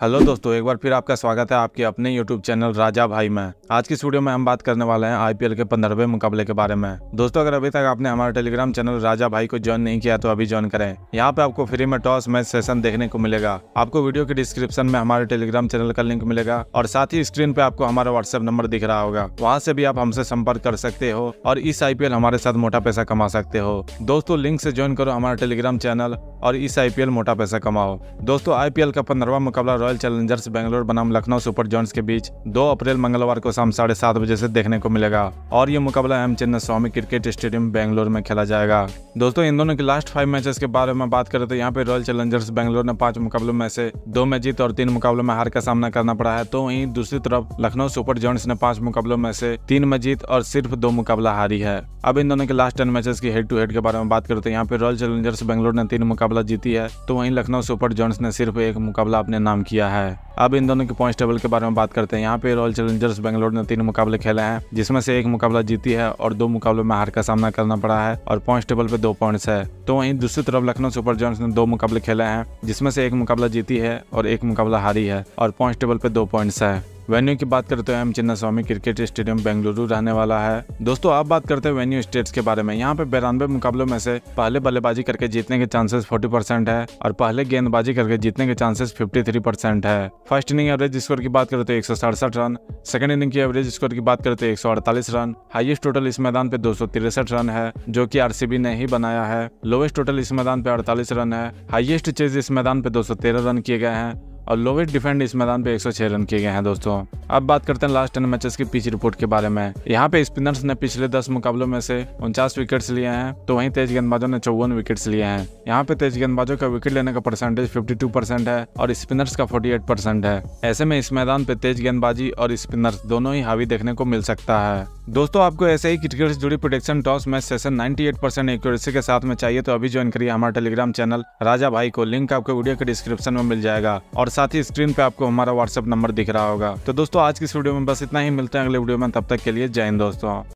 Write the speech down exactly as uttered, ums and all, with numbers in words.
Hello दोस्तों, एक बार फिर आपका स्वागत है आपके अपने यूट्यूब चैनल राजा भाई में। आज की इस वीडियो में हम बात करने वाले हैं आईपीएल के पंद्रहवें मुकाबले के बारे में। दोस्तों, अगर अभी तक आपने हमारा टेलीग्राम चैनल राजा भाई को ज्वाइन नहीं किया तो अभी ज्वाइन करें। यहाँ पे आपको फ्री में टॉस मैच सेशन देखने को मिलेगा। आपको वीडियो के डिस्क्रिप्शन में हमारे टेलीग्राम चैनल का लिंक मिलेगा और साथ ही स्क्रीन पे आपको हमारा व्हाट्सएप नंबर दिख रहा होगा। वहाँ से भी आप हमसे संपर्क कर सकते हो और इस आईपीएल हमारे साथ मोटा पैसा कमा सकते हो। दोस्तों, लिंक से ज्वाइन करो हमारा टेलीग्राम चैनल और इस आईपीएल मोटा पैसा कमाओ। दोस्तों, आईपीएल का पंद्रहवां मुकाबला रॉयल चैलेंजर्स बेंगलोर बनाम लखनऊ सुपर जायंट्स के बीच दो अप्रैल मंगलवार को शाम साढ़े सात बजे से देखने को मिलेगा और ये मुकाबला M Chinnaswamy cricket stadium Bangalore में खेला जाएगा। दोस्तों, इन दोनों के लास्ट फाइव मैचेस के बारे में बात करें तो यहाँ पे रॉयल चैलेंजर्स बेंगलोर ने पांच मुकाबलों में से दो में जीत और तीन मुकाबलों में हार का सामना करना पड़ा है। तो वहीं दूसरी तरफ लखनऊ सुपर जायंट्स ने पांच मुकाबलों में से तीन में जीत और सिर्फ दो मुकाबला हारी है। अब इन दोनों के लास्ट टेन मैचेस की हेड टू हेड के बारे में बात करें तो यहाँ पे रॉयल चैलेंजर्स बेंगलोर ने तीन मुकाबला जीती है, तो वहीं लखनऊ सुपर जायंट्स ने सिर्फ एक मुकाबला अपने नाम किया है। अब इन दोनों के पॉइंट टेबल के बारे में बात करते हैं। यहाँ पे रॉयल चैलेंजर्स बेंगलोर ने तीन मुकाबले खेले हैं, जिसमें से एक मुकाबला जीती है और दो मुकाबलों में हार का सामना करना पड़ा है और पॉइंट टेबल पे दो पॉइंट्स है। तो वहीं दूसरी तरफ लखनऊ सुपर जायंट्स ने दो मुकाबले खेले हैं, जिसमें से एक मुकाबला जीती है और एक मुकाबला हारी है और पॉइंट टेबल पे दो पॉइंट्स है। वेन्यू की बात करते तो M Chinnaswamy cricket stadium Bengaluru रहने वाला है। दोस्तों, आप बात करते हैं वेन्यू स्टेट्स के बारे में। यहाँ पे बेरानवे मुकाबलों में से पहले बल्लेबाजी करके जीतने के चांसेस चालीस परसेंट है और पहले गेंदबाजी करके जीतने के चांसेस तिरेपन परसेंट है। फर्स्ट इनिंग एवरेज स्कोर की बात करें तो एक सौ सड़सठ रन, सेकंड इनिंग की एवरेज स्कोर की बात करें तो एक सौ अड़तालीस रन, हाईएस्ट टोटल इस मैदान पे दो सौ तिरसठ रन है जो कि आरसीबी ने ही बनाया है। लोवेस्ट टोटल इस मैदान पे अड़तालीस रन है, हाईएस्ट चेज इस मैदान पे दो सौ तेरह रन किए गए हैं और लोवेस्ट डिफेंड इस मैदान पे एक सौ छह रन किए गए हैं। दोस्तों, अब बात करते हैं लास्ट टेन मैचेस की पिच रिपोर्ट के बारे में। यहाँ पे स्पिनर्स ने पिछले दस मुकाबलों में से उनचास विकेट्स लिए हैं, तो वहीं तेज गेंदबाजों ने चौवन विकेट्स लिए हैं। यहाँ पे तेज गेंदबाजों का विकेट लेने का परसेंटेज बावन परसेंट है और स्पिनर्स का अड़तालीस परसेंट है। ऐसे में इस मैदान पे तेज गेंदबाजी और स्पिनर्स दोनों ही हावी देखने को मिल सकता है। दोस्तों, आपको ऐसे ही क्रिकेट से जुड़ी प्रोडिक्शन टॉस मैच सेशन अट्ठानवे परसेंट एक्यूरेसी के साथ में चाहिए तो अभी ज्वाइन करिए हमारा टेलीग्राम चैनल राजा भाई को। लिंक आपको वीडियो के डिस्क्रिप्शन में मिल जाएगा और साथ ही स्क्रीन पे आपको हमारा व्हाट्सएप नंबर दिख रहा होगा। तो दोस्तों, आज की इस वीडियो में बस इतना ही। मिलते हैं अगले वीडियो में, तब तक के लिए जय हिंद दोस्तों।